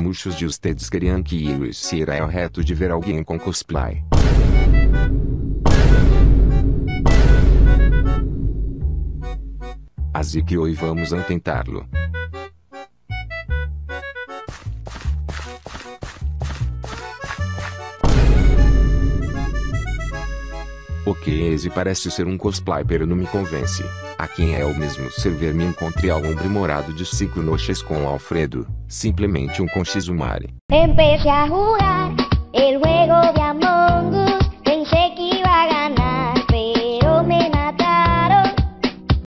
muitos de vocês queriam que eu seria o reto de ver alguém com cosplay. Assim que hoje vamos tentá-lo. Ok, esse parece ser um cosplay, pero não me convence. A quem é o mesmo server me encontrei algum aprimorado de ciclo noches com Alfredo, simplesmente um Conchizumare. Empecé a jugar el juego de